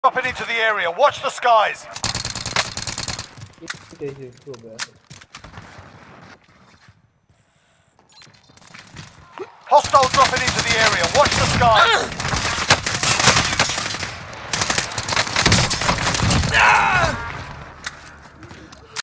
Dropping into the area. Watch the skies. Hostile dropping into the area. Watch the skies.